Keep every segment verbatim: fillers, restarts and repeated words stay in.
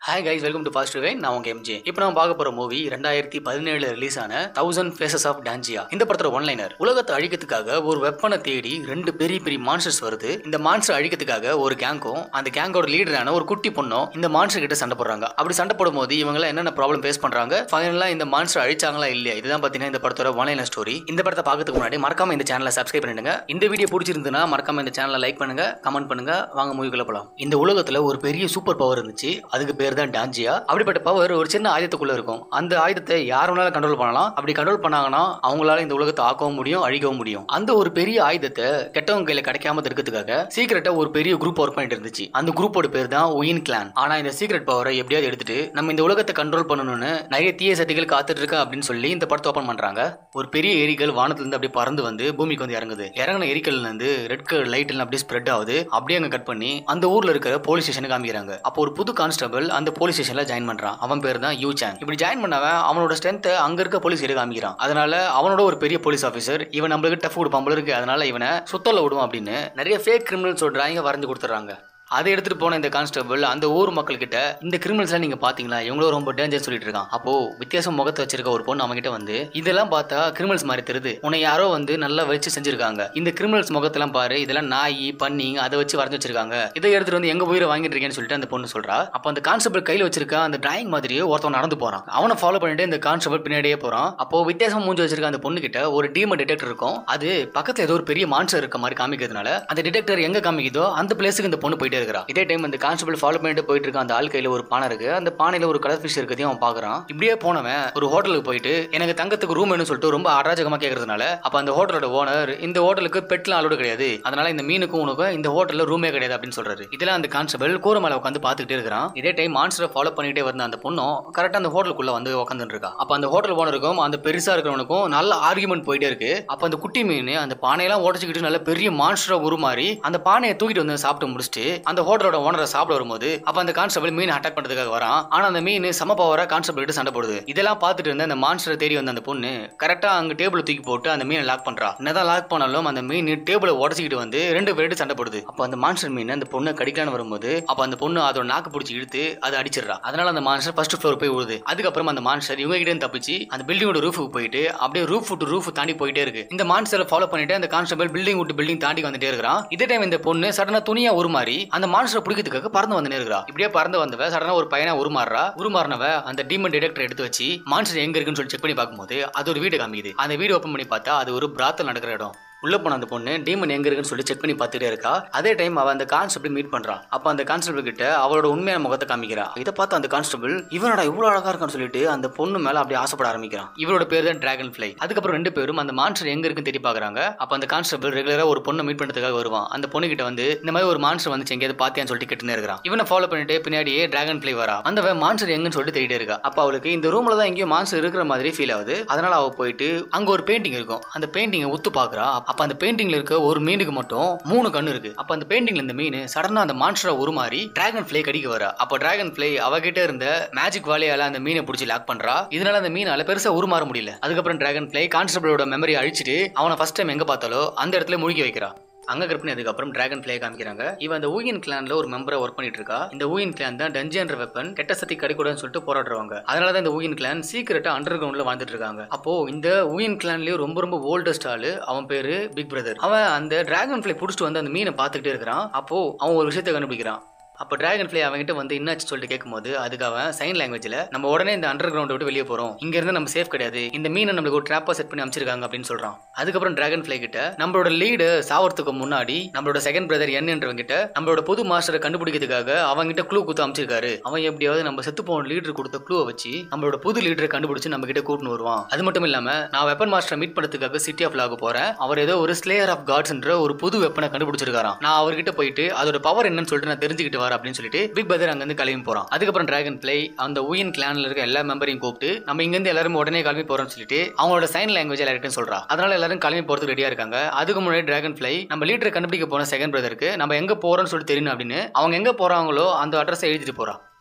Hi guys, welcome to Fast Review. நான் உங்க MJ. இப்போ நம்ம பார்க்க போற மூவி ரெண்டாயிரத்தி பதினேழு ரிலீஸ் ஆன தௌசண்ட் ஃபேசஸ் ஆஃப் டான்ஜியா. இந்த படத்தோட ஒன்லைனர், உலகத்தை அழிக்கிறதுக்காக ஒரு வெப்பனை தேடி ரெண்டு பெரிய பெரிய மான்ஸ்டர்ஸ் வருது. இந்த மான்ஸ்டர் அழிக்கிறதுக்காக ஒரு கேங்கும் அந்த கேங்கோட லீடரான ஒரு குட்டி பொண்ணும் இந்த மான்ஸ்டர் கிட்ட சண்டை போடுறாங்க. அப்படி சண்டை போடும்போது இவங்க என்னென்ன ப்ராப்ளம் ஃபேஸ் பண்றாங்க, ஃபைனலா இந்த மான்ஸ்டர் அழிச்சாங்களா இல்லையா, இதுதான் பாத்தீங்கன்னா இந்த படத்தோட ஒன்லைனர் ஸ்டோரி. இந்த படத்தை பார்க்கறதுக்கு முன்னாடி மறக்காம இந்த சேனலை சப்ஸ்கிரைப் பண்ணிடுங்க. இந்த வீடியோ பிடிச்சிருந்ததுன்னா மறக்காம இந்த சேனலை லைக் பண்ணுங்க, கமெண்ட் பண்ணுங்க. வாங்க மூவிக்குள்ள போலாம். இந்த உலகத்துல ஒரு பெரிய சூப்பர் பவர் இருந்துச்சு, அதுக்கு பேர் தான் டான்ஜியா. அப்படிப்பட்ட பவர் ஒரு சின்ன ஆயுதத்துக்குள்ள இருக்கும். அந்த ஆயுதத்தை யார் வேணாலும் கண்ட்ரோல் பண்ணலாம். அப்படி கண்ட்ரோல் பண்ணாங்கன்னா அவங்களால இந்த உலகத்தை ஆக்கவும் முடியும், அழிக்கவும் முடியும். அந்த ஒரு பெரிய ஆயுதத்தை கெட்டவங்க கையில கிடைக்காம இருக்கிறதுக்காக சீக்கிரட்டா ஒரு பெரிய குரூப் ஒர்க் பண்ணிட்டு இருந்துச்சு. அந்த குரூப்போட பேர் தான் உயின் கிளான். ஆனா இந்த சீக்ரெட் பவரை எப்படியாவது எடுத்துட்டு நம்ம இந்த உலகத்தை கண்ட்ரோல் பண்ணணும்னு நிறைய தீய சக்திகள் காத்துட்டு இருக்கா அப்படின்னு சொல்லி இந்த படத்தை ஓபன் பண்றாங்க. ஒரு பெரிய எரிகள் வானத்துல இருந்து அப்படியே பறந்து வந்து பூமிக்கு வந்து இறங்குது. இறங்கின எரிக்கல்ல இருந்து ரெட் கலர் லைட் எல்லாம் அப்படியே ஸ்ப்ரெட் ஆகுது. அப்படியே அங்க கட் பண்ணி அந்த ஊர்ல இருக்கிற போலீஸ் ஸ்டேஷனுக்கு காமிக்கிறாங்க. அப்போ ஒரு புது கான்ஸ்டபிள் அந்த போலீஸ் ஸ்டேஷன்ல ஜாயின் பண்றான். அவன் பேர் தான் யூ சான். இப்படி ஜாயின் பண்ணவன் அவனோட ஸ்ட்ரென்த் அங்க இருக்க போலீஸ் கிட்ட காமிக்கிறான். அதனால அவனோட ஒரு பெரிய போலீஸ் ஆபீசர் இவன் நம்மளுக்கு டஃப் கொடுப்பான் போல இருக்கு, அதனால இவனை சுத்தல விடுவோம் அப்படின்னு நிறைய ஃபேக் கிரிமினல்ஸோட டிராயிங்க வரைஞ்சு கொடுத்துறாங்க. அதை எடுத்துட்டு போன இந்த கான்ஸ்டபிள் அந்த ஊர் மக்கள் கிட்ட இந்த கிரிமினல்ஸ் எல்லாம் நீங்க பாத்தீங்களா, இவங்களும் ரொம்ப டேஞ்சர் சொல்லிட்டு இருக்கான். அப்போ வித்தியாசம் முகத்தை வச்சிருக்க ஒரு பொண்ணு அவங்க கிட்ட வந்து இதெல்லாம் பார்த்தா கிரிமினல்ஸ் மாதிரி தெரியுது, உன்னை யாரோ வந்து நல்லா வச்சு செஞ்சிருக்காங்க. இந்த கிரிமினல்ஸ் முகத்தெல்லாம் பாரு, இதெல்லாம் நாய் பண்ணி அதை வச்சு வரைஞ்சு வச்சிருக்காங்க. இதை எடுத்துட்டு வந்து எங்க உயிரை வாங்கிட்டு இருக்கேன்னு சொல்லிட்டு அந்த பொண்ணு சொல்றா. அப்ப அந்த கான்ஸ்டபிள் கையில வச்சிருக்க அந்த டிராயிங் மாதிரியே ஒருத்தவன் நடந்து போறான். அவனை ஃபாலோ பண்ணிட்டு இந்த கான்ஸ்டபிள் பின்னாடியே போறான். அப்போ வித்தியாசம் மூஞ்சி வச்சிருக்க அந்த பொண்ணு கிட்ட ஒரு டீமன் டிடெக்டர் இருக்கும். அது பக்கத்துல ஏதோ ஒரு பெரிய மான்ஸ்டர் இருக்க மாதிரி காமிக்கிறதுனால அந்த டிடெக்டர் எங்க காமிக்குதோ அந்த பிளேஸுக்கு இந்த பொண்ணு போயிட்டே இருக்கா. இதே டைம் கான்ஸ்டபிள் ஃபாலோ பண்ணிட்டு போயிட்டு இருக்க அந்த ஆள் கையில ஒரு பானை இருக்கு. அந்த பானையில ஒரு கலர் ஃபிஷ் இருக்கிறதையும் அவன் பாக்குறான். இப்படியே போனவன் ஒரு ஹோட்டலுக்கு போயிட்டு எனக்கு தங்கத்துக்கு ரூம் வேணும்னு சொல்லிட்டு ரொம்ப அராஜகமா கேக்குறதுனால அப்ப அந்த ஹோட்டலோட ஓனர் இந்த ஹோட்டலுக்கு பெட்லாம் அலோடு கிடையாது, அதனால இந்த மீனுக்கும் உனக்கும் இந்த ஹோட்டல்ல ரூமே கிடையாது அப்படின்னு சொல்றாரு. இதெல்லாம் அந்த கான்ஸ்டபிள் கூரை மேல உட்காந்து பாத்துக்கிட்டே இருக்கிறான். இதே டைம் மான்ஸ்டரை ஃபாலோ பண்ணிட்டே வந்த அந்த பொண்ணும் கரெக்டா அந்த ஹோட்டலுக்குள்ள வந்து உட்காந்துட்டு இருக்கா. அப்ப அந்த ஹோட்டல் ஓனருக்கும் அந்த பெருசா இருக்கிறவனுக்கும் நல்ல ஆர்குமெண்ட் போயிட்டே இருக்கு. அப்ப அந்த குட்டி மீன் அந்த பானையெல்லாம் உடச்சுக்கிட்டு நல்ல பெரிய மான்ஸ்டரை உருமாறி அந்த பானையை தூக்கிட்டு வந்து சாப்பிட்டு முடிச்சுட்டு அந்த ஹோட்டலோட ஓனர் சாப்பிட வரும்போது அப்ப அந்த கான்ஸ்டபிள் மீன் அட்டாக் பண்றதுக்காக வரான். ஆனா அந்த மீன் சம பவரா கான்ஸ்டபிள் கிட்ட சண்டை போடுது. இதெல்லாம் பார்த்துட்டு இருந்த அந்த மான்ஸ்டரை தேடி வந்த அந்த பொண்ணு கரெக்டா அங்க டேபிள் தூக்கி போட்டு அந்த மீனை லாக் பண்றா. என்னதான் லாக் பண்ணாலும் அந்த மீன் டேபிளை உடச்சிக்கிட்டு வந்து ரெண்டு பேருக்கு சண்டை போடுது. அப்ப அந்த மான்ஸ்டர் மீன் அந்த பொண்ணை கடிக்கலான்னு வரும்போது அப்ப அந்த பொண்ணு அதோட நாக்கு பிடிச்சி இழுத்து அதை அடிச்சிடறா. அதனால அந்த மான்ஸ்டர் ஃபர்ஸ்ட் ஃப்ளோர் போய் விழுது. அதுக்கப்புறம் அந்த மான்ஸ்டர் இவங்க கிட்ட தப்பிச்சு அந்த பில்டிங்கோட ரூஃபுக்கு போயிட்டு அப்படியே ரூஃப் டு ரூஃப் தாண்டி போயிட்டே இருக்கு. இந்த மான்ஸ்டரை ஃபாலோ பண்ணிட்டு அந்த கான்ஸ்டபிள் பில்டிங் விட்டு பில்டிங் தாண்டி வந்துட்டே இருக்கான். இதே டைம் இந்த பொண்ணு சடனா துணியா உருமாறி அந்த மான்ஸ்டரை பிடிக்கிறதுக்காக பறந்து வந்து நேருக்கிறா. இப்படியே பறந்து வந்தவ சடனா ஒரு பையனா உருமாறா. உருமாறினவ அந்த டீமன் டிடெக்டர் எடுத்து வச்சு மான்ஸ்டர் எங்க இருக்குன்னு சொல்லி செக் பண்ணி பார்க்கும்போது அது ஒரு வீடு காமிக்குது. அந்த வீடு ஓபன் பண்ணி பார்த்தா அது ஒரு பிராத்தல் நடக்கிற இடம். உள்ள போன அந்த பொண்ணு டீமன் எங்க இருக்குன்னு சொல்லி செக் பண்ணி பார்த்துட்டே இருக்கா. அதே டைம் அவ அந்த கான்ஸ்டபிள் மீட் பண்றான். அப்ப அந்த கான்ஸ்டபிள் கிட்ட அவளோட உண்மையான முகத்தை காமிக்கிறா. இதை பார்த்து அந்த கான்ஸ்டபிள் இவனோட இவ்வளவு அழகா இருக்கான்னு சொல்லிட்டு அந்த பொண்ணு மேல அப்படியே ஆசைப்பட ஆரம்பிக்கிறான். இவரோட பேர் தான் டிராகன் ஃபிளை. அதுக்கப்புறம் ரெண்டு பேரும் அந்த மான்ஸ்டர் எங்க இருக்குன்னு தேடி பாக்குறாங்க. அப்ப அந்த கான்ஸ்டபிள் ரெகுலரா ஒரு பொண்ணை மீட் பண்றதுக்காக வருவான். அந்த பொண்ணு கிட்ட வந்து இந்த மாதிரி ஒரு மான்ஸ்டர் வந்து எங்கேயாவது பாத்தியான்னு சொல்லிட்டு கேட்டுனே இருக்கிறான். இவனை ஃபாலோ பண்ணிட்டு பின்னாடியே டிராகன் ஃபிளை வரா. அந்த மான்ஸ்டர் எங்கன்னு சொல்லிட்டு தேடிட்டே இருக்கா. அப்ப அவளுக்கு இந்த ரூம்ல தான் எங்கேயோ மான்ஸ்டர் இருக்கிற மாதிரி ஃபீல் ஆகுது. அதனால அவ போயிட்டு அங்க ஒரு பெயிண்டிங் இருக்கும். அந்த பெயிண்டிங்கை உத்து பாக்குறா. அப்ப அந்த பெயிண்டிங்ல ஒரு மீனுக்கு மட்டும் மூணு கண்ணு இருக்கு. அப்ப அந்த பெயிண்டிங்ல இந்த மீன் சடனா அந்த மான்ஸ்டரை உருமாறி டிராகன் ஃபிளை கடிக்க வரா. அப்ப டிராகன் ஃபிளை அவகிட்ட இருந்த மேஜிக் வாலியால அந்த மீனை பிடிச்சி லாக் பண்றா. இதனால அந்த மீனால பெருசா உருமாற முடியல. அதுக்கப்புறம் டிராகன் ஃபிளை கான்ஸ்டபிளோட மெமரி அழிச்சிட்டு அவனை ஃபர்ஸ்ட் டைம் எங்க பார்த்தாலோ அந்த இடத்துல முழுகி வைக்கிறா. அங்க கற்பனை அதுக்கப்புறம் டிராகன் ஃபிளை காமிக்கிறாங்க. இவன் அந்த ஊயின் கிளான்ல ஒரு மெம்பரா ஒர்க் பண்ணிட்டு இருக்கா. இந்த ஊயின் கிளான் தான் டஞ்சியன்ற வெப்பன் கெட்ட சக்தி கிடைக்கூடாதுன்னு சொல்லிட்டு போராடுறவங்க. அதனாலதான் இந்த ஊயின் கிளான் சீக்கிரட்டா அண்டர் கிரவுண்ட்ல வாழ்ந்துட்டு இருக்காங்க. அப்போ இந்த ஊயின் கிளான்லயே ரொம்ப ரொம்ப ஓல்டஸ்ட் ஆளு அவன் பேரு பிக் பிரதர். அவன் அந்த டிராகன் ஃபிளை புடிச்சிட்டு வந்து அந்த மீனை பார்த்துக்கிட்டே இருக்கிறான். அப்போ அவன் ஒரு விஷயத்தை கண்டுபிடிக்கிறான். அப்போ டிராகன் ஃபிளை அவங்ககிட்ட வந்து என்னாச்சு சொல்லிட்டு கேட்கும்போது அதுக்கு அவன் சைன் லாங்குவேஜ்ல நம்ம உடனே இந்த அண்டர் கிரவுண்ட் விட்டு வெளியே போறோம், இங்க இருந்து நம்ம சேஃப் கிடையாது, இந்த மீனை நம்மளுக்கு ஒரு ட்ராப்பா செட் பண்ணி அமைச்சிருக்காங்க அப்படின்னு சொல்றான். அதுக்கப்புறம் டிராகன் ஃபிளை கிட்ட நம்மளோட லீடு சாவறதுக்கு முன்னாடி நம்மளோட செகண்ட் பிரதர் என்னன்றவங்க கிட்ட நம்மளோட புது மாஸ்டரை கண்டுபிடிக்கிறதுக்காக அவங்ககிட்ட க்ளூ கொடுத்து அமைச்சிருக்காரு. அவன் எப்படியாவது நம்ம செத்து போன லீடர் கொடுத்த க்ளூவை வச்சு நம்மளோட புது லீடரை கண்டுபிடிச்சு நம்ம கிட்ட கூட்டின்னு வருவான். அது மட்டும் இல்லாம நான் வெப்பன் மாஸ்டரை மீட் பண்ணதுக்காக சிட்டி ஆஃப் லாக போறேன். அவர் ஏதோ ஒரு ஸ்லேயர் ஆஃப் காட்ஸ்ன்ற ஒரு புது வெப்பனை கண்டுபிடிச்சிருக்காராம். நான் அவர்கிட்ட போயிட்டு அதோட பவர் என்னன்னு சொல்லிட்டு நான் தெரிஞ்சுக்கிட்டு வரேன் அப்படின்னு சொல்லிட்டு பிக் பிரதர் அங்க இருந்து கிளம்பி போறான். அதுக்கப்புறம் டிராகன் ஃபிளை அந்த ஊயின் கிளான்ல இருக்க எல்லா மெம்பரையும் கூப்பிட்டு நம்ம இங்க இருந்து எல்லாரும் உடனே கிளம்பி போறோம்னு சொல்லிட்டு அவங்களோட சைன் லாங்குவேஜ் எல்லாரும் சொல்றா. அதனால எல்லாரும் கிளம்பி போறதுக்கு ரெடியா இருக்காங்க. அதுக்கு முன்னாடி டிராகன் ஃபிளை நம்ம லீடரை கண்டுபிடிக்க போன செகண்ட் பிரதருக்கு நம்ம எங்க போறோம்னு சொல்லிட்டு தெரியணும் அப்படின்னு அவங்க எங்க போறாங்களோ அந்த அட்ரஸ் எழுதிட்டு போறா.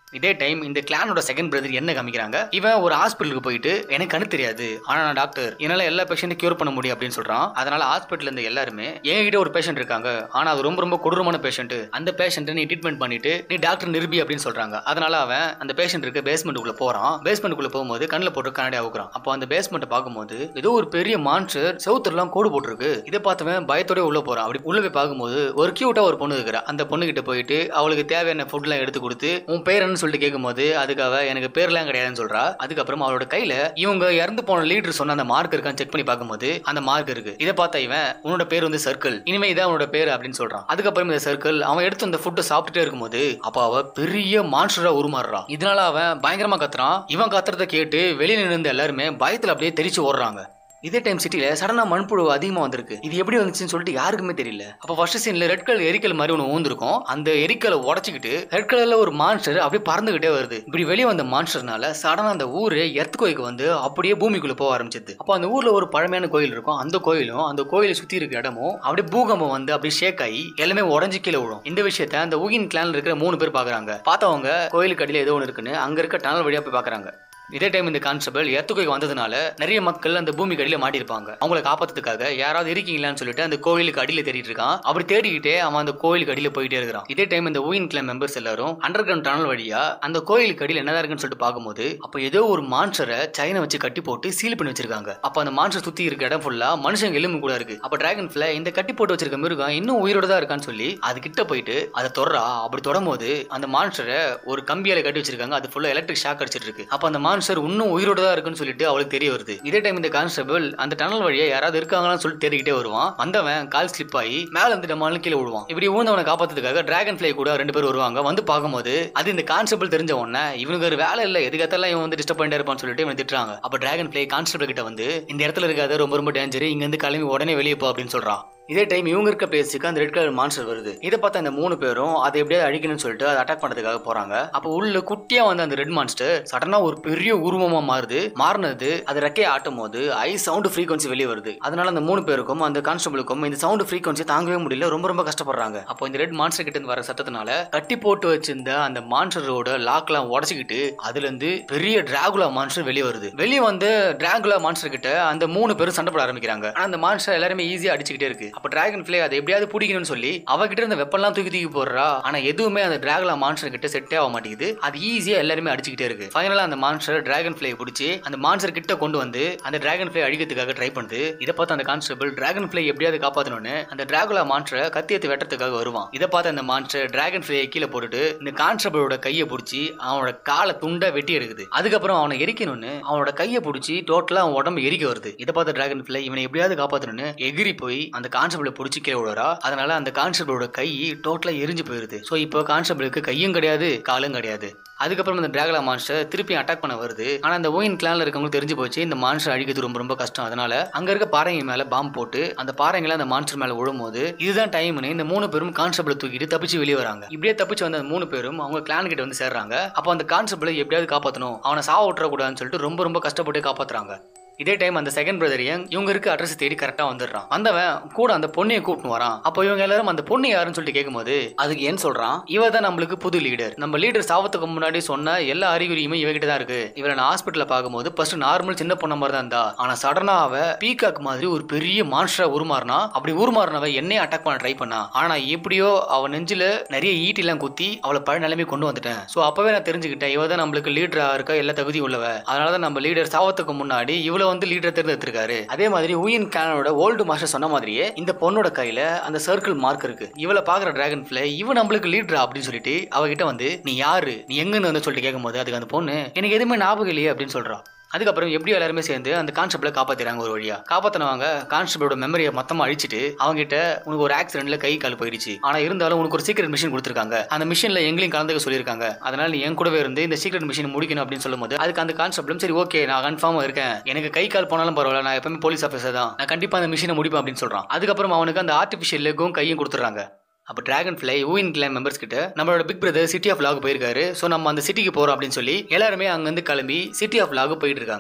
இதே டைம் இந்த கிளானோட செகண்ட் பிரதர் என்ன காமிக்கிறாங்க, இவன் ஒரு ஹாஸ்பிட்டலுக்கு போயிட்டு எனக்கு கண்ணு தெரியாது, ஆனா நான் டாக்டர், என்னால எல்லா பேஷண்ட்டும் கியூர் பண்ண முடியும் அப்படின்னு சொல்றான். அதனால ஹாஸ்பிட்டல் இருந்த எல்லாருமே என்கிட்ட ஒரு பேஷண்ட் இருக்காங்க, ஆனா அது ரொம்ப ரொம்ப கொடூரமான பேஷண்ட், அந்த பேஷண்ட் நீ ட்ரீட்மெண்ட் பண்ணிட்டு நீ டாக்டர் நிரூபி அப்படின்னு சொல்றாங்க. அதனால அவன் அந்த பேஷண்ட் இருக்க பேஸ்மெண்ட்டுக்குள்ள போறான். பேஸ்மெண்ட்டுக்குள்ள போகும்போது கண்ணில் போட்டு கண்ணாடி அவுக்குறான். அப்போ அந்த பேஸ்மெண்ட் பார்க்கும்போது ஏதோ ஒரு பெரிய மான்ஸ்டர் செவுத்துலாம் கோடு போட்டுருக்கு. இதை பார்த்தவன் பயத்தோட உள்ள போறான். அப்படி உள்ள போய் பார்க்கும்போது ஒரு கியூட்டா ஒரு பொண்ணு இருக்கிறா. அந்த பொண்ணு கிட்ட போயிட்டு அவளுக்கு தேவையான ஃபுட் எல்லாம் எடுத்து கொடுத்து உன் பேர் சொல்லிட்டு கேட்கும்போது அதுக்காக எனக்கு பேர்லாம் கிடையாதுன்னு சொல்றா. அதுக்கப்புறம் அவளோட கையில இவங்க இறந்து போன லீடர் சொன்ன அந்த மார்க் இருக்கான்னு செக் பண்ணி பார்க்கும்போது அந்த மார்க் இருக்கு. இதை பார்த்தா இவன் உன்னோட பேர் வந்து சர்க்கிள், இனிமே இதான் உன்னோட பேர் அப்படின்னு சொல்றான். அதுக்கப்புறம் இந்த சர்க்கிள் அவன் எடுத்து அந்த ஃபுட்டை சாப்பிட்டுட்டே இருக்கும்போது அப்ப அவ பெரிய மான்ஸ்டரா உருமாறுறான். இதனால அவன் பயங்கரமா கத்துறான். இவன் கத்துறத கேட்டு வெளியில நின்று எல்லாருமே பயத்துல அப்படியே தெரிச்சு ஓடுறாங்க. இதே டைம் சிட்டில சடனா மண்புழு அதிகமா வந்திருக்கு. இது எப்படி வந்துச்சுன்னு சொல்லிட்டு யாருக்குமே தெரியல. அப்ப ஃபர்ஸ்ட் சீன்ல ரெட் கலர் எரிக்கல் மாதிரி ஒன்று ஊந்திருக்கும். அந்த எரிக்கலை உடச்சிக்கிட்டு ரெட் கலர்ல ஒரு மான்ஸ்டர் அப்படியே பறந்துகிட்டே வருது. இப்படி வெளியே வந்த மான்ஸ்டர்னால சடனா அந்த ஊரு எர்த்குவேக் வந்து அப்படியே பூமிக்குள்ள போக ஆரம்பிச்சது. அப்போ அந்த ஊர்ல ஒரு பழமையான கோயில் இருக்கும். அந்த கோயிலும் அந்த கோயிலை சுத்தி இருக்க இடமும் அப்படியே பூகம்பம் வந்து அப்படியே ஷேக் ஆகி எல்லாமே உடஞ்சி கீழே விடும். இந்த விஷயத்த அந்த ஊகின் கிளான்ல இருக்கிற மூணு பேர் பாக்குறாங்க. பார்த்தவங்க கோயிலுக்கு அடியில ஏதோ ஒன்று இருக்குன்னு அங்க இருக்க டனல் வழியா போய் பாக்குறாங்க. இதே டைம் இந்த கான்ஸ்டபிள் எர்த்குவேக் வந்ததுனால நிறைய மக்கள் அந்த பூமிக்கு அடியில மாட்டிருப்பாங்க. அவங்களை காப்பாத்துறதுக்காக யாராவது இருக்கீங்களான்னு சொல்லிட்டு அந்த கோயிலுக்கு அடியில தேடிட்டு இருக்கான். அப்படி தேடிக்கிட்டே அவன் அந்த கோயிலுக்கு அடியில போயிட்டே இருக்கிறான். இதே டைம் இந்த ஊயின் கிளான் மெம்பர்ஸ் எல்லாரும் அண்டர் கிரவுண்ட் டனல் வழியா அந்த கோயிலுக்கு அடியில என்னதான் இருக்குன்னு சொல்லிட்டு பார்க்கும்போது அப்ப ஏதோ ஒரு மான்ஸ்டரை சைனை வச்சு கட்டி போட்டு சீல் பண்ணி வச்சிருக்காங்க. அப்ப அந்த மான்ஸ்டர் சுத்தி இருக்க இடம் ஃபுல்லா மனுஷங்க எலும்பு கூட இருக்கு. அப்ப டிராகன் ஃபிளை இந்த கட்டி போட்டு வச்சிருக்க மிருகம் இன்னும் உயிரோட தான் இருக்கான்னு சொல்லி அது கிட்ட போயிட்டு அதை தொடரா. அப்படி தொடும் போது அந்த மான்ஸ்டரை ஒரு கம்பியால கட்டி வச்சிருக்காங்க. அது ஃபுல்லா எலக்ட்ரிக் ஷாக் அடிச்சிட்டு இருக்கு. அப்ப அந்த மான்ஸ்டர் இன்னும் உயிரோட தான் இருக்குன்னு சொல்லிட்டு அவளுக்கு தெரிய வருது. இதே டைம் இந்த கான்ஸ்டபிள் அந்த டனல் வழியா யாராவது இருக்காங்கன்னு சொல்லிட்டு தேடிக்கிட்டே வருவான். வந்தவன் கால் ஸ்லிப் ஆகி மேல இருந்து டமால்னு கீழே விடுவான். இப்படி ஊந்தவனை காப்பாத்துறதுக்காக டிராகன் ஃபிளை கூட ரெண்டு பேர் வருவாங்க. வந்து பார்க்கும்போது அது இந்த கான்ஸ்டபிள் தெரிஞ்ச உடனே இவனுக்கு ஒரு வேலை இல்ல, எதுக்கெல்லாம் இவன் வந்து டிஸ்டர்ப் பண்ணிட்டே இருப்பான்னு சொல்லிட்டு இவன் திட்டுறாங்க. அப்ப டிராகன் ஃபிளை கான்ஸ்டபிள் கிட்ட வந்து இந்த இடத்துல இருக்காது, ரொம்ப ரொம்ப டேஞ்சர், இங்க இருந்து கிளம்பி உடனே வெளியே போ அப்படின்னு சொல்றான். இதே டைம் இவங்க இருக்க பிளேஸுக்கு அந்த ரெட் கலர் மான்ஸ்டர் வருது. இதை பார்த்தா அந்த மூணு பேரும் அதை எப்படியாவது அழிக்கணும்னு சொல்லிட்டு அதை அட்டாக் பண்றதுக்காக போறாங்க. அப்போ உள்ள குட்டியா வந்து அந்த ரெட் மான்ஸ்டர் சடனா ஒரு பெரிய உருவமா மாறுது. மாறினது அது ரெக்கையை ஆட்டும் போது ஐ சவுண்ட் ஃப்ரீக்வன்சி வெளியே வருது. அதனால அந்த மூணு பேருக்கும் அந்த கான்ஸ்டபிளுக்கும் இந்த சவுண்ட் ஃப்ரீக்வன்சி தாங்கவே முடியல, ரொம்ப ரொம்ப கஷ்டப்படுறாங்க. அப்போ இந்த ரெட் மான்ஸ்டர் கிட்ட இருந்து வர சத்தத்தினால கட்டி போட்டு வச்சிருந்த அந்த மான்ஸ்டரோட லாக் எல்லாம் உடச்சிக்கிட்டு அதுல இருந்து பெரிய டிராகுலா மான்ஸ்டர் வெளியே வருது. வெளியே வந்து டிராகுலா மான்ஸ்டர் கிட்ட அந்த மூணு பேரும் சண்டை போட ஆரம்பிக்கிறாங்க. ஆனா அந்த மான்ஸ்டர் எல்லாருமே ஈஸியா அடிச்சுக்கிட்டே இருக்கு. அப்ப டிராகன் ஃபிளை அதை எப்படியாவது பிடிக்கணும்னு சொல்லி அவகிட்ட இருந்த வெப்பன்லாம் தூக்கி தூக்கி போடுறா. ஆனா எதுவுமே அந்த டிராகுலா மான்ஸ்டர் கிட்ட செட்டே ஆக மாட்டேங்குது. அது ஈஸியா எல்லாருமே அடிச்சுக்கிட்டே இருக்கு. ஃபைனலா அந்த மான்ஸ்டர் டிராகன் ஃபிளை பிடிச்சி அந்த மான்ஸ்டர் கிட்ட கொண்டு வந்து அந்த டிராகன் ஃபிளை அழிக்கிறதுக்காக ட்ரை பண்ணுது. இதை பார்த்து அந்த கான்ஸ்டபிள் டிராகன் ஃபிளை எப்படியாவது காப்பாற்றணும்னு அந்த டிராகுலா மான்ஸ்டரை கத்தியத்தை வெட்டுறதுக்காக வருவான். இதை பார்த்து அந்த மான்ஸ்டர் டிராகன் ஃபிளையை கீழே போட்டுட்டு இந்த கான்ஸ்டபிளோட கையை பிடிச்சி அவனோட காலை துண்டை வெட்டி எடுக்குது. அதுக்கப்புறம் அவனை எரிக்கணும்னு அவனோட கையை பிடிச்சி டோட்டலா அவன் உடம்பு எரிக்க வருது. இதை பார்த்து டிராகன் ஃபிளை இவனை எப்படியாவது காப்பாற்றணும்னு எகிரி போய் அந்த கான்ஸ்டபிளை பிடிச்சி கீழே விடுறா. அதனால அந்த கான்ஸ்டபிளோட கை டோட்டலா எரிஞ்சு போயிருது. சோ இப்போ கான்ஸ்டபிளுக்கு கையும் கிடையாது காலும் கிடையாது. அதுக்கப்புறம் இந்த டிராகுலா மான்ஸ்டர் திருப்பி அட்டாக் பண்ண வருது. ஆனா அந்த ஓயின் கிளான்ல இருக்கவங்களுக்கு தெரிஞ்சு போச்சு இந்த மான்ஸ்டர் அழிக்கிறது ரொம்ப ரொம்ப கஷ்டம். அதனால அங்க இருக்க பாறைங்க மேல பாம்பு போட்டு அந்த பாறைங்களை அந்த மான்ஸ்டர் மேல விழும்போது இதுதான் டைம்னு இந்த மூணு பேரும் கான்ஸ்டபிளை தூக்கிட்டு தப்பிச்சு வெளியே வராங்க. இப்படியே தப்பிச்சு வந்த அந்த மூணு பேரும் அவங்க கிளான் கிட்ட வந்து சேர்றாங்க. அப்போ அந்த கான்ஸ்டபிளை எப்படியாவது காப்பாற்றணும், அவனை சாவ விட்டுற கூடாதுன்னு சொல்லிட்டு ரொம்ப ரொம்ப கஷ்டப்பட்டு காப்பாத்துறாங்க. இதே டைம் அந்த செகண்ட் பிரதர் இவங்க இருக்க அட்ரஸ் தேடி கரெக்டா வந்துடுறான். வந்தவன் கூட அந்த பொண்ணையை கூப்பிட்டு வரான். அப்போ இவங்க எல்லாரும் அந்த பொண்ணு யாருன்னு சொல்லிட்டு கேட்கும்போது அதுக்கு ஏன் சொல்றான், இவ தான் நம்மளுக்கு புது லீடர். நம்ம லீடர் சாவத்துக்கு முன்னாடி சொன்ன எல்லா அறிகுறியுமே இவகிட்ட தான் இருக்கு. இவரை நான் ஹாஸ்பிட்டல பார்க்கும்போது ஃபர்ஸ்ட் நார்மல் சின்ன பொண்ண மாதிரி தான் இருந்தா. ஆனா சடனா அவ பீகாக் மாதிரி ஒரு பெரிய மான்ஸ்டரா உருமாறினா. அப்படி உருமாறினவ என்னைய அட்டாக் பண்ண ட்ரை பண்ணா. ஆனா எப்படியோ அவ நெஞ்சில நிறைய ஈட்டி எல்லாம் குத்தி அவளை பழ நிலைமை கொண்டு வந்துட்டேன். சோ அப்பவே நான் தெரிஞ்சுக்கிட்டேன் இவ தான் நம்மளுக்கு லீடரா இருக்க எல்லா தகுதி உள்ளவ. அதனாலதான் நம்ம லீடர் சாவத்துக்கு முன்னாடி இவ்வளவு வந்து லீடர் தேர்ந்தெடுத்திருக்காரு. அதே மாதிரி ஊயின் கிளானோட ஓல்டு மாஸ்டர் சொன்ன மாதிரியே இந்த பொண்ணோட கையில அந்த சர்க்கிள் மார்க் இருக்கு. இவளை பாக்குற டிராகன் ஃபிளை இவ நம்மளுக்கு லீடரா அப்படின்னு சொல்லிட்டு அவகிட்ட வந்து நீ யாரு, நீ எங்கன்னு வந்து சொல்லிட்டு கேட்கும்போது அதுக்கு அந்த பொண்ணு எனக்கு எதுவுமே ஞாபகம் இல்லையே அப்படின்னு சொல்றா. அதுக்கப்புறம் எப்படி எல்லாருமே சேர்ந்து அந்த கான்ஸ்டபிளை காப்பாத்திறாங்க. ஒரு வழியா காப்பாத்தினவங்க கான்ஸ்டபிளோட மெமரியை மொத்தமா அழிச்சிட்டு அவங்க கிட்ட உனக்கு ஒரு ஆக்சிடென்ட்ல கை கால் போயிடுச்சு, ஆனா இருந்தாலும் உனக்கு ஒரு சீக்ரெட் மிஷின் கொடுத்திருக்காங்க, அந்த மிஷின்ல எங்களையும் கலந்துக்க சொல்லியிருக்காங்க, அதனால நீ என் கூடவே இருந்து இந்த சீக்ரெட் மிஷின் முடிக்கணும் அப்படின்னு சொல்லும் போது அதுக்கு அந்த கான்ஸ்டபிளும் சரி ஓகே நான் கன்ஃபார்மா இருக்கேன், எனக்கு கை கால் போனாலும் பரவாயில்ல, நான் எப்பவுமே போலீஸ் ஆஃபீஸர் தான், நான் கண்டிப்பா அந்த மிஷினை முடிப்பேன் அப்படின்னு சொல்றான். அதுக்கப்புறம் அவனுக்கு அந்த ஆர்டிபிஷியல் லெக்கும் கையும் கொடுத்துறாங்க. அப்போ டிராகன் ஃபிளை ஊயின் கிளான் மெம்பர்ஸ் கிட்ட நம்மளோட பிக் பிரதர் சிட்டி ஆஃப் லாக் போயிருக்காரு, ஸோ நம்ம அந்த சிட்டிக்கு போறோம் அப்படின்னு சொல்லி எல்லாருமே அங்கிருந்து கிளம்பி சிட்டி ஆஃப் லாக் போயிட்டு இருக்காங்க.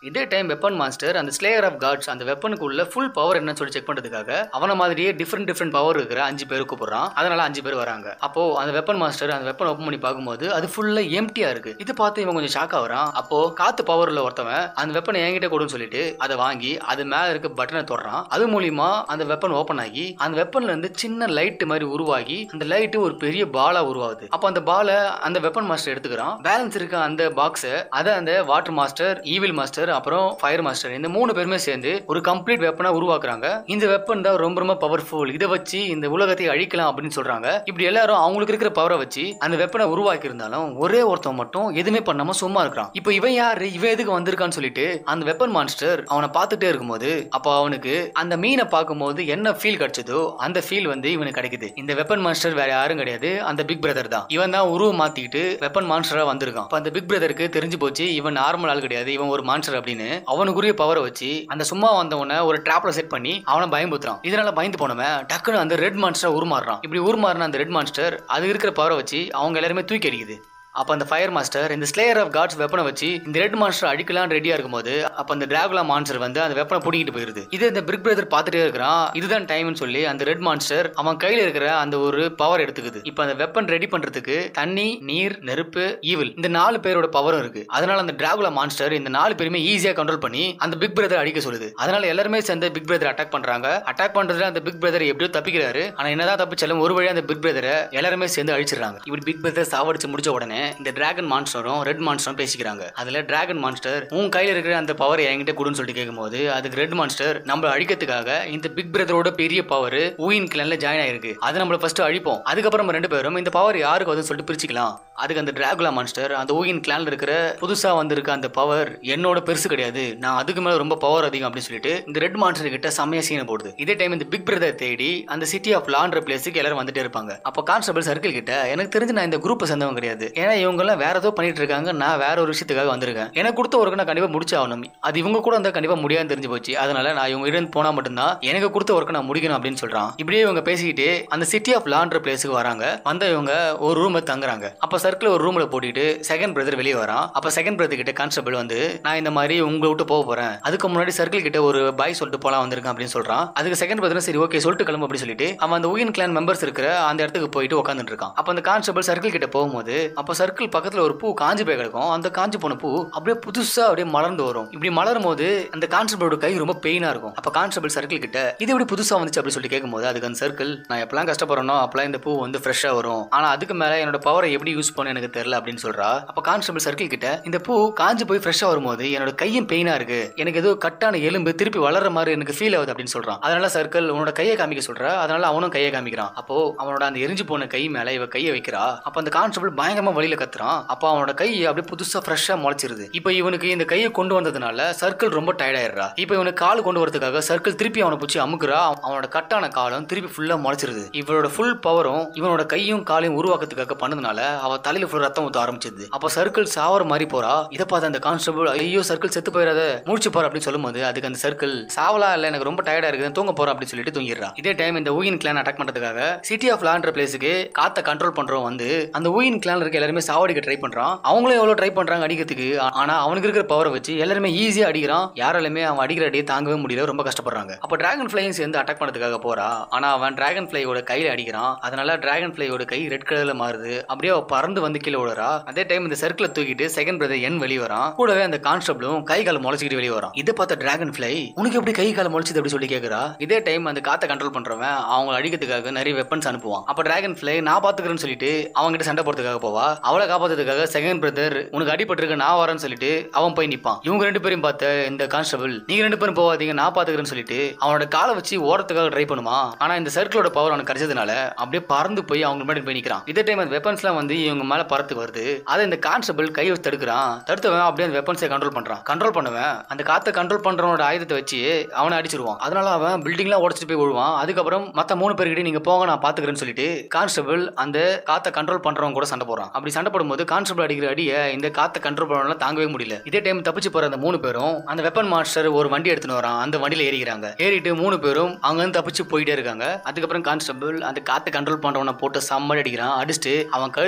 இதே டைம் வெப்பன் மாஸ்டர் அந்த ஸ்லேயர் ஆஃப் காட்ஸ் அந்த வெப்பனுக்குள்ள ஃபுல் பவர் என்னன்னு சொல்லி செக் பண்றதுக்காக அவன மாதிரியே டிஃபரெண்ட் டிஃபரெண்ட் பவர் இருக்கிற அஞ்சு பேர் கூப்பிடுறான். அதனால அஞ்சு பேர் வராங்க. அப்போ அந்த வெப்பன் மாஸ்டர் அந்த வெப்பன் ஓபன் பண்ணி பார்க்கும்போது அது ஃபுல்லா எம்டியா இருக்கு. இது பார்த்து இவன் கொஞ்சம் ஷாக் ஆகுறான். அப்போ காத்து பவர்ல ஒருத்தவன் அந்த வெப்பனை என்கிட்ட கொடுன்னு சொல்லிட்டு அதை வாங்கி அது மேல இருக்க பட்டனை தொடுறான். அது மூலியமா அந்த வெப்பன் ஓபன் ஆகி அந்த வெப்பன்ல இருந்து சின்ன லைட் மாதிரி உருவாகி அந்த லைட் ஒரு பெரிய பாலா உருவாகுது. அப்ப அந்த பால அந்த வெப்பன் மாஸ்டர் எடுத்துக்கிறான். பேலன்ஸ் இருக்க அந்த பாக்ஸ அத அந்த வாட்டர் மாஸ்டர், ஈவில் மாஸ்டர், அப்புறம் ஃபயர் மாஸ்டர் இந்த மூணு பேருமே சேர்ந்து ஒரு கம்ப்ளீட் வெப்பனா உருவாக்குறாங்க. இந்த வெப்பன் தான் ரொம்ப ரொம்ப பவர்ஃபுல். இதை வச்சு இந்த உலகத்தை அழிக்கலாம் அப்படின்னு சொல்றாங்க. இப்படி எல்லாரும் அவங்களுக்கு இருக்கிற பவரை வச்சு அந்த வெப்பனை உருவாக்கி இருந்தாலும் ஒரே ஒருத்தன் மட்டும் எதுவுமே பண்ணாம சும்மா இருக்கிறான். இப்போ இவன் யாரு, இவன் எதுக்கு வந்திருக்கான்னு சொல்லிட்டு அந்த வெப்பன் மாஸ்டர் அவனை பார்த்துட்டே இருக்கும்போது அப்போ அவனுக்கு அந்த மீனை பார்க்கும்போது என்ன ஃபீல் கிடைச்சதோ அந்த ஃபீல் வந்து இவனுக்கு கிடைக்குது. இந்த வெப்பன் மாஸ்டர் வேற யாரும் கிடையாது, அந்த பிக் பிரதர் தான். இவன் தான் உருவம் மாத்திக்கிட்டு வெப்பன் மான்ஸ்டரா வந்திருக்கான். அந்த பிக் பிரதருக்கு தெரிஞ்சு போச்சு இவன் நார்மல் ஆள் கிடையாது, இவன் ஒரு மான்ஸ்டர் அப்படின்னு. அவனுக்குரிய பவரை வச்சு அந்த சும்மா வந்தவன ஒரு டிராப்ல செட் பண்ணி அவனை பயமுத்துறான். இதனால பயந்து போனவன் டக்குன்னு அந்த ரெட் மான்ஸ்டர் உருமாறுறான். இப்படி உருமாறின அந்த ரெட் மான்ஸ்டர் அது இருக்கிற பவரை வச்சு அவங்க எல்லாருமே தூக்கி அடிக்குது. அப்ப அந்த ஃபயர் மாஸ்டர் இந்த ஸ்லேயர் ஆஃப் காட்ஸ் வெப்பனை வச்சு இந்த ரெட் மான்ஸ்டர் அடிக்கலாம் ரெடியா இருக்கும்போது அப்ப அந்த டிராகுலா மான்ஸ்டர் வந்து அந்த வெப்பனை பிடிக்கிட்டு போயிருது. இது இந்த பிக் பிரதர் பார்த்துட்டே இருக்கிறான். இதுதான் டைம்னு சொல்லி அந்த ரெட் மான்ஸ்டர் அவன் கையில இருக்கிற அந்த ஒரு பவர் எடுத்துக்குது. இப்ப அந்த வெப்பன் ரெடி பண்றதுக்கு தண்ணி, நீர், நெருப்பு, ஈவில் இந்த நாலு பேரோட பவரும் இருக்கு. அதனால அந்த டிராகுலா மான்ஸ்டர் இந்த நாலு பேருமே ஈஸியா கண்ட்ரோல் பண்ணி அந்த பிக் பிரதர் அடிக்க சொல்லுது. அதனால எல்லாருமே சேர்ந்து பிக் பிரதர் அட்டாக் பண்றாங்க. அட்டாக் பண்றதுல அந்த பிக் பிரதர் எப்படியோ தப்பிக்கிறாரு. ஆனா என்னதான் தப்பிச்சாலும் ஒரு வழியா அந்த பிக் பிரதரை எல்லாருமே சேர்ந்து அழிச்சிடறாங்க. இப்படி பிக் பிரதர் சாவடிச்சு முடிச்ச உடனே இந்த டிராகன் மான்ஸ்டரும் ரெட் மான்ஸ்டரும் பேசிக்கிறாங்க. அதுல டிராகன் மான்ஸ்டர் உன் கையில இருக்கிற அந்த பவர் என்கிட்ட கொடுன்னு சொல்லிட்டு கேட்கும்போது அதுக்கு ரெட் மான்ஸ்டர் நம்ம அழிக்கிறதுக்காக இந்த பிக் பிரதரோட பெரிய பவர் ஊயின் கிளான்ல ஜாயின் ஆயிருக்கு, அதை நம்ம ஃபர்ஸ்ட் அழிப்போம், அதுக்கப்புறம் ரெண்டு பேரும் இந்த பவர் யாருக்கு வந்து சொல்லிட்டு பிரிச்சுக்கலாம். அதுக்கு அந்த டிராகுலா மான்ஸ்டர் அந்த ஊயின் கிளான்ல இருக்கிற புதுசா வந்திருக்க அந்த பவர் என்னோட பெருசு கிடையாது, நான் அதுக்கு மேல ரொம்ப பவர் அதிகம் அப்படின்னு சொல்லிட்டு இந்த ரெட் மான்ஸ்டர் கிட்ட செம்மையா சீனை போடுது. இதே டைம் இந்த பிக் பிரதர் தேடி அந்த சிட்டி ஆஃப் லான்ற பிளேஸுக்கு எல்லாரும் வந்துட்டே இருப்பாங்க. அப்போ கான்ஸ்டபிள் சர்க்கிள் கிட்ட எனக்கு தெரிஞ்சு நான் இந்த குரூப்பை சேர்ந்தவங்க கிடையாது, ஏன்னா இவங்க எல்லாம் வேற ஏதோ பண்ணிட்டு இருக்காங்க, நான் வேற ஒரு விஷயத்துக்காக வந்திருக்கேன், எனக்கு கொடுத்த ஒர்க்கு நான் கண்டிப்பா முடிச்சு ஆகணும், அது இவங்க கூட அந்த கண்டிப்பா முடியாது தெரிஞ்சு போச்சு, அதனால நான் இவங்க இருந்து போனா மட்டும்தான் எனக்கு கொடுத்த ஒர்க்கு நான் முடிக்கணும் அப்படின்னு சொல்றான். இப்படியே இவங்க பேசிக்கிட்டு அந்த சிட்டி ஆஃப் லான்ற பிளேஸுக்கு வராங்க. வந்த இவங்க ஒரு ரூம்ல தங்குறாங்க. அப்ப சர்க்கிள் ஒரு ரூம்ல போட்டுட்டு செகண்ட் பிரதர் வெளியே வரான். அப்ப செகண்ட் பிரதர் கிட்ட கான்ஸ்டபிள் வந்து நான் இந்த மாதிரி உங்களை விட்டு போக போறேன், அதுக்கு முன்னாடி சர்க்கிள் கிட்ட ஒரு பாய் சொல்லிட்டு போலாம் வந்திருக்கேன் அப்படின்னு சொல்றான். அதுக்கு செகண்ட் பிரதர் சரி ஓகே சொல்லிட்டு கிளம்பு அப்படின்னு சொல்லிட்டு அவன் அந்த ஊயின் கிளான் மெம்பர்ஸ் இருக்கிற அந்த இடத்துக்கு போயிட்டு உட்காந்துட்டு இருக்கான். அப்ப அந்த கான்ஸ்டபிள் சர்க்கிள் கிட்ட போகும்போது அப்ப சர்க்கிள் பக்கத்துல ஒரு பூ காஞ்சி போய் கிடக்கும். அந்த காஞ்சி போன பூ அப்படியே புதுசா அப்படியே மலர்ந்து வரும். இப்படி மலரும் போது அந்த கான்ஸ்டபிளோட கை ரொம்ப பெயினா இருக்கும். அப்ப கான்ஸ்டபிள் சர்க்கிள் கிட்ட இது எப்படி புதுசா வந்துச்சு அப்படின்னு சொல்லி கேட்கும்போது அதுக்கு அந்த சர்க்கிள் நான் எப்பெல்லாம் கஷ்டப்படுறனோ அப்பெல்லாம் இந்த பூ வந்து ஃப்ரெஷ்ஷா வரும், ஆனா அதுக்கு மேல என்னோட பவரை எப்படி யூஸ் பண்ண எனக்கு தெரியல அப்படின்னு சொல்றா. அப்ப கான்ஸ்டபிள் சர்க்கிள் கிட்ட இந்த பூ காஞ்சி போய் ஃப்ரெஷ்ஷா வரும்போது என்னோட கையும் பெயினா இருக்கு, எனக்கு ஏதோ கட்டான எலும்பு திருப்பி வளர்ற மாதிரி எனக்கு ஃபீல் ஆகுது அப்படின்னு சொல்றான். அதனால சர்க்கிள் உன்னோட கையை காமிக்க சொல்ற. அதனால அவனும் கையை காமிக்கிறான். அப்போ அவனோட அந்த எரிஞ்சு போன கை மேல இவ கையை வைக்கிறா. அப்ப அந்த கான்ஸ்டபிள் பயங்கரமா வழியில கத்துறான். அப்ப அவனோட கை அப்படியே புதுசா ஃப்ரெஷ்ஷா முளைச்சிருது. இப்போ இவனுக்கு இந்த கையை கொண்டு வந்ததுனால சர்க்கிள் ரொம்ப டயர்ட் ஆயிடுறா. இப்போ இவனுக்கு கால் கொண்டு வரதுக்காக சர்க்கிள் திருப்பி அவனை பிடிச்சி அமுக்குறா. அவனோட கட்டான காலம் திருப்பி ஃபுல்லா முளைச்சிருது. இவனோட ஃபுல் பவரும் இவனோட கையும் காலையும் உருவாக்கத்துக்காக பண்ணதுனால அவ தலையில ஃபுல் ரத்தம் ஊத்த ஆரம்பிச்சது. அப்ப சர்க்கிள் சாவர மாதிரி போறா. இதை பார்த்து அந்த கான்ஸ்டபிள் ஐயோ சர்க்கிள் செத்து போயிடாத முடிச்சு போற அப்படின்னு சொல்லும்போது அதுக்கு அந்த சர்க்கிள் சாவலா இல்ல எனக்கு ரொம்ப டயர்டா இருக்குது தூங்க போற அப்படின்னு சொல்லிட்டு தூங்கிடுறா. இதே டைம் இந்த ஊயின் கிளான் அட்டாக் பண்றதுக்காக சிட்டி ஆஃப் லான்ற பிளேஸுக்கு காத்த கண்ட்ரோல் பண்றோம் வந்து அந்த ஊயின் கிளான் இருக்க எல்லாருமே சாவடிக்க ட்ரை பண்றான். அவங்களும் எவ்வளவு ட்ரை பண்றாங்க அடிக்கிறதுக்கு, ஆனா அவனுக்கு இருக்கிற பவரை வச்சு எல்லாருமே ஈஸியா அடிக்கிறான். யாராலுமே அவன் அடிக்கிற அடியை தாங்கவே முடியல, ரொம்ப கஷ்டப்படுறாங்க. அப்ப டிராகன் ஃபிளைஸ் வந்து அட்டாக் பண்ணதுக்காக போறா. ஆனா அவன் டிராகன் ஃபிளையோட கையில அடிக்கிறான். அதனால டிராகன் ஃபிளையோட கை ரெட் கலர்ல மாறுது. அப்படியே பறந்து வந்து கீழே விடுறா. அதே டைம் இந்த சர்க்கிளை தூக்கிட்டு செகண்ட் பிரதர் என் வெளியே வரான். கூடவே அந்த கான்ஸ்டபிளும் கை கால முளைச்சிக்கிட்டு வெளியே வரான். இதை பார்த்த டிராகன் ஃபிளை உனக்கு எப்படி கை கால முளைச்சது அப்படி சொல்லி கேக்குறா. இதே டைம் அந்த காத்தை கண்ட்ரோல் பண்றவன் அவங்க அடிக்கிறதுக்காக நிறைய வெப்பன்ஸ் அனுப்புவான். அப்ப டிராகன் ஃபிளை நான் பாத்துக்கிறேன்னு சொல்லிட்டு அவங்க கிட்ட சண்டை போறதுக்காக போவா. அவளை காப்பாத்துறதுக்காக செகண்ட் பிரதர் உனக்கு அடிபட்டிருக்க நான் வரேன்னு சொல்லிட்டு அவன் போய் நிப்பான். இவங்க ரெண்டு பேரும் பார்த்த இந்த கான்ஸ்டபிள் நீங்க ரெண்டு பேரும் போவாதீங்க நான் பாத்துக்கிறேன்னு சொல்லிட்டு அவனோட காலை வச்சு ஓரத்துக்காக ட்ரை பண்ணுமா. ஆனா இந்த சர்க்கிளோட பவர் அவனுக்கு கிடைச்சதுனால அப்படியே பறந்து போய் அவங்க முன்னாடி போய் நிக்கிறான். இதே டைம் அந்த வெப்பன்ஸ் எல்லாம் வந்து இவங்க மேல பறத்து வருது. அதை இந்த கான்ஸ்டபிள் கை வச்சு தடுக்கிறான். தடுத்தவன் அப்படியே அந்த வெப்பன்ஸை கண்ட்ரோல் பண்றான். கண்ட்ரோல் பண்ணுவேன் அந்த காத்தை கண்ட்ரோல் பண்றவனோட ஆயுதத்தை வச்சு அவனை அடிச்சிருவான். அதனால அவன் பில்டிங் எல்லாம் உடச்சிட்டு போய் விழுவான். அதுக்கப்புறம் மத்த மூணு பேர்கிட்ட நீங்க போங்க நான் பாத்துக்கிறேன்னு சொல்லிட்டு கான்ஸ்டபிள் அந்த காத்தை கண்ட்ரோல் பண்றவங்க கூட சண்டை போறான். அப்படி சண்டை போடும்போது கான்ஸ்டபிள் அடிக்கிற அடிய இந்த காத்தை கண்ட்ரோல் பண்ணவனால தாங்கவே முடியல. இதே டைம் தப்பிச்சு போற அந்த மூணு பேரும் அந்த வெப்பன் மாஸ்டர் ஒரு வண்டி எடுத்துன்னு வரான். அந்த வண்டியில ஏறிக்கிறாங்க. ஏறிட்டு மூணு பேரும் அவங்க வந்து தப்பிச்சு போயிட்டே இருக்காங்க. அதுக்கப்புறம் கான்ஸ்டபிள் அந்த காத்தை கண்ட்ரோல் பண்றவனை போட்டு சம்மடி அடிக்கிறான். அடிச்சுட்டு அவன் கழுத்து பிடிச்சி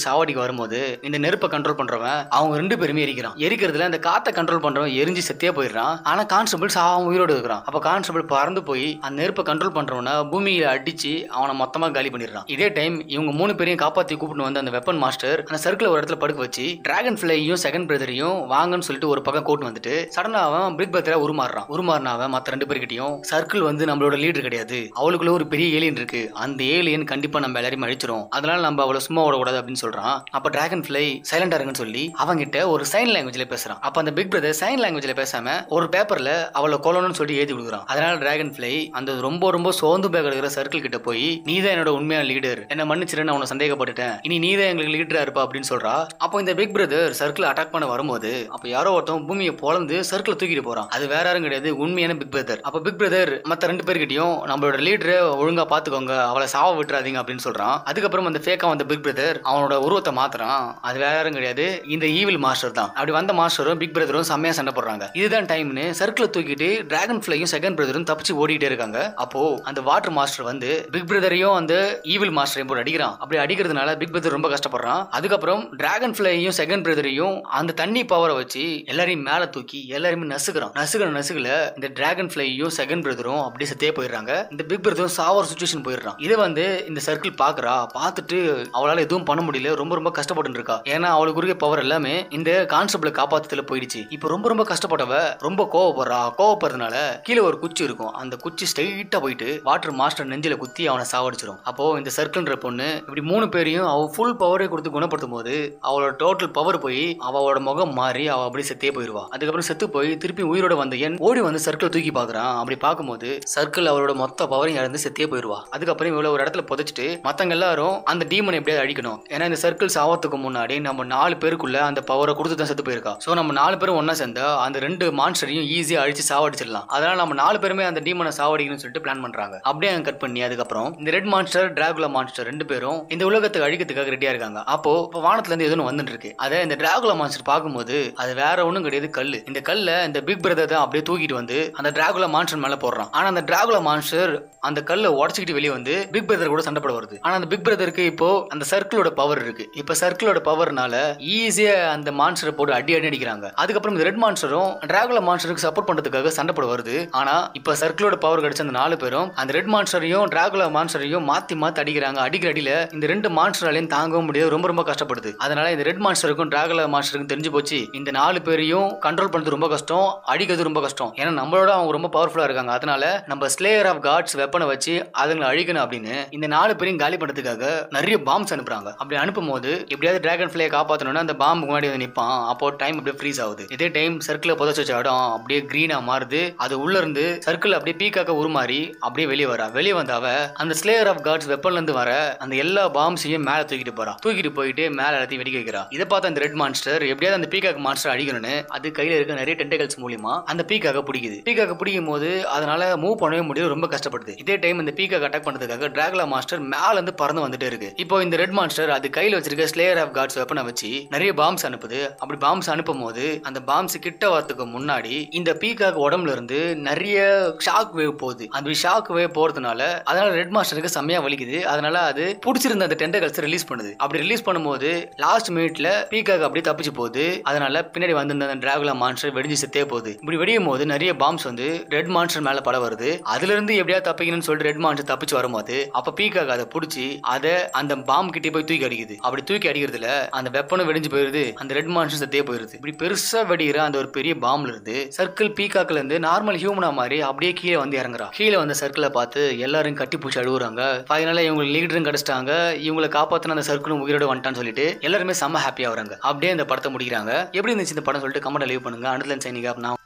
சாவடிக்கு வரும்போது இந்த நெருப்பை கண்ட்ரோல் பண்றவன் அவங்க ரெண்டு பேருமே எரிக்கிறான். எரிக்கிறதுல இந்த காத்தை கண்ட்ரோல் பண்றவன் எரிஞ்சு செத்தே போயிடுறான். ஆனா கான்ஸ்டபிள் சாவம் உயிரோடு இருக்கிறான். அப்ப கான்ஸ்டபிள் பறந்து போய் அந்த நெருப்பை கண்ட்ரோல் பண்றவன பூமியில அடிச்சு அவனை மொத்தமா காலி பண்ணிடுறான். இதே டைம் இவங்க மூணு பேரையும் காப்பாத்தி கூப்பிட்டு வந்து அந்த வெப்பன் மாஸ்டர் அந்த சர்க்கிள் ஒரு இடத்துல படுக்க வச்சு டிராகன் ஃபிளையும் செகண்ட் பிரதரையும் வாங்கன்னு சொல்லிட்டு ஒரு பக்கம் கூட்டு வந்துட்டு சடனா அவன் பிக் பிரதரை உருமாறுறான். உருமாறின அவன் மத்த ரெண்டு பேர்கிட்டயும் சர்க்கிள் வந்து நம்மளோட லீடர் கிடையாது, அவளுக்குள்ள ஒரு பெரிய ஏலியன் இருக்கு, அந்த ஏலியன் கண்டிப்பா நம்ம எல்லாரையும் அழிச்சிரும், அதனால நம்ம அவளை சும்மா விடக்கூடாது அப்படின்னு சொல்றான். அப்ப டிராகன் ஃபிளை சைலண்டா இருக்குன்னு சொல்லி அவங்கிட்ட ஒரு சைன் லாங்குவேஜ்ல பேசுறான். அப்ப அந்த பிக் பிரதர் சைன் லாங்குவேஜ்ல பேசாம ஒரு பேப்பர்ல அவளை கொல்லணும்னு சொல்லி எழுதி கொடுக்குறான். அதனால டிராகன் ஃபிளை அந்த ரொம்ப ரொம்ப சோர்ந்து போய் கிடக்கிற சர்க்கிள் கிட்ட போய் நீதான் என்னோட உண்மையான லீடர், என்ன மன்னிச்சிருன்னு அவனை சந்தேகப்பட்டுட்டேன், இனி நீதான் எங்களுக்கு லீடரா இருப்பா அப்படின்னு சொல்றா. அப்போ இந்த பிக் பிரதர் சர்க்கிள் அட்டாக் பண்ண வரும்போது அப்ப யாரோ ஒருத்தன் பூமியை பொளந்து சர்க்கிள் தூக்கிட்டு போறான். அது வேற யாரும் கிடையாது, உண்மையான பிக் பிரதர். அப்ப பிக் பிரதர் மத்த ரெண்டு பேர்கிட்டயும் நம்மளோட லீடரை ஒழுங்கா பாத்துக்கோங்க, அவளை சாவ விட்டுறாதீங்க அப்படின்னு சொல்றான். அதுக்கப்புறம் அந்த ஃபேக்கா வந்த பிக் பிரதர் அவனோட உருவத்தை மாத்துறான். அது வேற யாரும் கிடையாது, இந்த ஈவில் மாஸ்டர் தான். அப்படி வந்த மாஸ்டரும் பிக் பிரதரும் செம்மையா சண்டை போடுறாங்க. இதுதான் டைம்னு சர்க்கிளை தூக்கிட்டு டிராகன் ஃபிளையும் செகண்ட் பிரதரும் தப்பிச்சு ஓடிட்டே இருக்காங்க. அப்போ அந்த வாட்டர் மாஸ்டர் வந்து பிக் பிரதரையும் அந்த ஈவில் மாஸ்டரையும் போட்டு அடிக்கிறான். அப்படி அடிக்கிறதுனால பிக் பிரதர் ரொம்ப கஷ்டப்படுறான். அதுக்கப்புறம் டிராகன் ஃபிளையும் செகண்ட் பிரதரையும் அந்த தண்ணி பவரை வச்சு எல்லாரையும் மேல தூக்கி எல்லாருமே நசுக்கிறான். நசுக்கிற நசுக்கல இந்த டிராகன் ஃபிளையும் செகண்ட் பிரதரும் அப்படியே செத்தே போயிடுறாங்க. இந்த பிக் பிரதரும் சாவர சிச்சுவேஷன் போயிடுறான். இதை வந்து இந்த சர்க்கிள் பாக்குறா. பார்த்துட்டு அவளால எதுவும் பண்ண முடியல, ரொம்ப ரொம்ப கஷ்டப்பட்டு இருக்கா. ஏன்னா அவளுக்கு இருக்க பவர் எல்லாமே இந்த கான்ஸ்டபிளை காப்பாத்துல போயிடுச்சு. இப்ப ரொம்ப ரொம்ப கஷ்டப்பட்டவ ரொம்ப கோவப்படுறா. கோவப்படுறதுனால கீழே ஒரு குச்சி இருக்கும், அந்த குச்சி ஸ்ட்ரெயிட்டா போயிட்டு வாட்டர் மாஸ்டர் நெஞ்சில குத்தி அவனை சாவடிச்சிடும். அப்போ இந்த சர்க்கிள்ன்ற பொண்ணு இப்படி மூணு பேரையும் அவ ஃபுல் பவரே கொடுத்து குணப்படுத்தும் போது அவளோட டோட்டல் பவர் போய் அவளோட முகம் மாறி அவ அப்படி செத்தே போயிருவா. அதுக்கப்புறம் செத்து போய் திருப்பி உயிரோட வந்த என் ஓடி வந்து சர்க்கிள் தூக்கி பாக்குறான். அப்படி பார்க்கும்போது சர்க்கிள் அவளோட மொத்த பவரையும் இழந்து செத்தே போயிருவா. அதுக்கப்புறம் இவ்வளவு ஒரு இடத்துல புதைச்சிட்டு மத்தவங்க எல்லாரும் அந்த டீமனை எப்படியாவது அழிக்கணும். ஏன்னா இந்த சர்க்கிள் சாவத்துக்கு முன்னாடி நம்ம நாலு பேருக்குள்ள அந்த பவரை கொடுத்து தான் செத்து போயிருக்கா. சோ நம்ம நாலு பேரும் ஒன்னா சேர்ந்தா அந்த ரெண்டு மான்ஸ்டரையும் ஈஸியா அழிச்சு சாவடிச்சிடலாம். அதனால நம்ம நாலு பேருமே அந்த டீமனை சாவடிக்கணும்னு சொல்லிட்டு பிளான் பண்றாங்க. அப்படியே அங்க கட் பண்ணி அதுக்கப்புறம் இந்த ரெட் மான்ஸ்டர் டிராகுலா மான்ஸ்டர் ரெண்டு பேரும் இந்த உலகத்துக்கு அழிக்கிறதுக்காக ரெடியா இருக்காங்க. அப்போ வானத்துல இருந்து எதுவும் வந்துட்டு இருக்கு. அதை இந்த டிராகுலா மான்ஸ்டர் பார்க்கும்போது அது வேற ஒண்ணும் கிடையாது, கல்லு. இந்த கல்ல இந்த பிக் பிரதர் தான் அப்படியே தூக்கிட்டு வந்து அந்த டிராகுலா மான்ஸ்டர் மேல போடுறான். ஆனா அந்த டிராகுலா மான்ஸ்டர் அந்த கல்லை உடச்சிக்கிட்டு வெளியே வந்து பிக் பிரதர் கூட சண்டை போட வருது. ஆனா அந்த பிக் பிரதருக்கு இப்போ அந்த சர்க்கிளோட பவர் இருக்கு. இப்ப சர்க்கிளோட பவர்னால ஈஸியா அந்த மான்ஸ்டரை போட்டு அடி அடி அடிக்கிறாங்க. அதுக்கப்புறம் இந்த ரெட் மான்ஸ்டரும் டிராகுலா மான்ஸ்டருக்கு சப்போர்ட் பண்றதுக்காக சண்டை போட வருது. ஆனா இப்ப சர்க்கிளோட பவர் கிடைச்ச அந்த நாலு பேரும் அந்த ரெட் மான்ஸ்டரையும் டிராகுலா மான்ஸ்டரையும் மாத்தி மாத்தி அடிக்கிறாங்க. அடிக்கிற அடியில இந்த ரெண்டு மான்ஸ்டராலையும் தாங்கவும் முடியாது, ரொம்ப ரொம்ப கஷ்டப்படுது. அதனால இந்த ரெட் மான்ஸ்டருக்கும் டிராகுலா மான்ஸ்டருக்கும் தெரிஞ்சு போச்சு இந்த நாலு பேரையும் கண்ட்ரோல் பண்றது ரொம்ப கஷ்டம், அடிக்கிறது ரொம்ப கஷ்டம். ஏன்னா நம்மளோட அவங்க ரொம்ப பவர்ஃபுல்லா இருக்காங்க. அதனால நம்ம ஸ்லேயர் ஆஃப் காட்ஸ் வெப்பனை வச்சு அதுங்களை அழிக்கணும் அப்படின்னு இந்த நாலு பேரையும் காலி பண்றதுக்காக நிறைய பாம்ஸ் அனுப்புறாங்க. அப்படி அனுப்பும் போது எப்படியாவது டிராகன் ஃபிளையை காப்பாற்றணும்னா அந்த பாம்பு முன்னாடி வந்து நிற்பான். அப்போ டைம் அப்படியே ஃப்ரீஸ் ஆகுது. இதே டைம் சர்க்கிளை புதைச்சு வச்ச இடம் அப்படியே கிரீனா மாறுது. அது உள்ள இருந்து சர்க்கிள் அப்படியே பீக்காக்க உருமாறி அப்படியே வெளியே வரா. வெளியே வந்தாவ அந்த ஸ்லேயர் ஆஃப் காட்ஸ் வெப்பன்ல இருந்து வர அந்த எல்லா பாம்ஸையும் மேல தூக்கிட்டு போறா. தூக்கிட்டு போயிட்டு மேல எல்லாத்தையும் வெடிக்க வைக்கிறா. இதை பார்த்து அந்த ரெட் மான்ஸ்டர் எப்படியாவது அந்த பீக்காக் மான்ஸ்டர் அடிக்கணும்னு அது கையில இருக்க நிறைய டென்டகல்ஸ் மூலமா அந்த பீக்காக பிடிக்குது. பீக்காக பிடிக்கும் போது அதனால மூவ் பண்ணவே முடியாது, ரொம்ப கஷ்டப்படுது. இதே டைம் இந்த பீக்காக அட்டாக் பண்றதுக்காக டிராகுலா மாஸ்டர் மேல இருந்து பறந்து வந்துட்டே இருக்கு. இப்போ இந்த ரெட் மான்ஸ்டர் அது கையில வச்சிருக்க ஸ்லேயர் ஆஃப் காட்ஸ் வெப்பனை வச்சு நிறைய பாம்ஸ் அனுப்புது. அப்படி பாம்ஸ் அனுப்பும் போது அந்த பாம்ஸ் கிட்ட வரதுக்கு முன்னாடி இந்த பீக்காக உடம்புல இருந்து நிறைய ஷாக் வேவ் போகுது. அந்த ஷாக் வேவ் போறதுனால அதனால ரெட் மாஸ்டருக்கு செம்மையா வலிக்குது. அதனால அது பிடிச்சிருந்த அந்த டென்டகல்ஸ் ரிலீஸ் பண்ணுது. அப்படி ரிலீஸ் பண்ணும்போது லாஸ்ட் மினிட்ல பீக்காக அப்படியே தப்பிச்சு போகுது. அதனால பின்னாடி வந்து அந்த டிராகுலா மான்ஸ்டர் வெடிஞ்சு செத்தே போகுது. இப்படி வெடியும் போது நிறைய பாம்ஸ் வந்து ரெட் மான்ஸ்டர் மேல பட வருது. அதுல இருந்து எப்படியா தப்பிக்கணும்னு சொல்லிட்டு ரெட் மான்ஸ்டர் தப்பிச்சு வரும்போது அப்ப பீக்காக அதை பிடிச்சி அதை அந்த பாம் கிட்டே போய் தூக்கி அடிக்குது. அப்படி தூக்கி அடிக்கிறதுல அந்த வெப்பனும் வெடிஞ்சு போயிருது, அந்த ரெட் மான்ஸ்டர் செத்தே போயிருது. இப்படி பெருசா வெடிக்கிற அந்த ஒரு பெரிய பாம்ல இருந்து சர்க்கிள் பீக்காக்ல இருந்து நார்மல் ஹியூமனா மாதிரி அப்படியே கீழே வந்து இறங்குறா. கீழே வந்த சர்க்கிளை பார்த்து எல்லாரும் கட்டி பூச்சி அழுகுறாங்க. ஃபைனலா இவங்க லீடரும் கிடைச்சிட்டாங்க, இவங்களை காப்பாத்தின அந்த சர்க்கிளும் உயிரோட வந்துட்டான்னு சொல்லிட்டு எல்லாருமே செம்ம ஹாப்பியா வராங்க. அப்படியே இந்த படத்தை முடிக்கிறாங்க. எப்படி இருந்துச்சு இந்த படம் சொல்லிட்டு கமெண்ட்ல லீவ் பண்ணுங்க. Underline signing off. நான்